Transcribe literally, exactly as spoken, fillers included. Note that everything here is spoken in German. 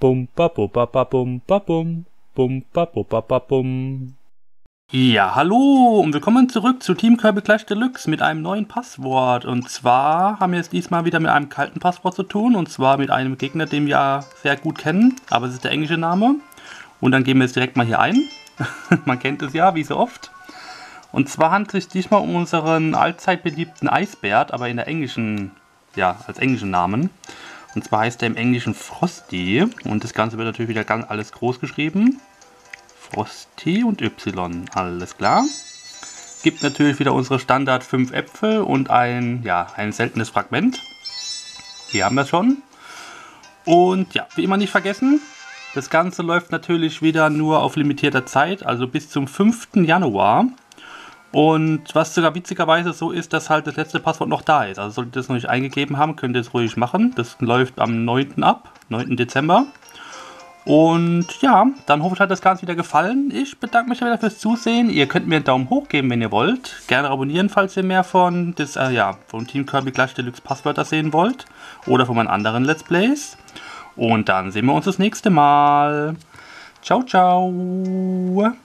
Bum ba bu ba ba bum ba bum. Bum ba bu ba ba bum. Ja, hallo und willkommen zurück zu Team Kirby Clash Deluxe mit einem neuen Passwort. Und zwar haben wir es diesmal wieder mit einem kalten Passwort zu tun. Und zwar mit einem Gegner, den wir sehr gut kennen. Aber es ist der englische Name. Und dann gehen wir jetzt direkt mal hier ein. Man kennt es ja, wie so oft. Und zwar handelt es sich diesmal um unseren allzeit beliebten Eisbert, aber in der englischen, ja, als englischen Namen. Und zwar heißt er im Englischen Frosty. Und das Ganze wird natürlich wieder ganz alles groß geschrieben. Frosty und Y, alles klar. Gibt natürlich wieder unsere Standard fünf Äpfel und ein, ja, ein seltenes Fragment. Hier haben wir es schon. Und ja, wie immer nicht vergessen, das Ganze läuft natürlich wieder nur auf limitierter Zeit, also bis zum fünften Januar. Und was sogar witzigerweise so ist, dass halt das letzte Passwort noch da ist. Also solltet ihr das noch nicht eingegeben haben, könnt ihr es ruhig machen. Das läuft am neunten ab, neunten Dezember. Und ja, dann hoffe ich, hat das Ganze wieder gefallen. Ich bedanke mich wieder fürs Zusehen. Ihr könnt mir einen Daumen hoch geben, wenn ihr wollt. Gerne abonnieren, falls ihr mehr von, des, äh, ja, von Team Kirby Clash Deluxe Passwörter sehen wollt. Oder von meinen anderen Let's Plays. Und dann sehen wir uns das nächste Mal. Ciao, ciao.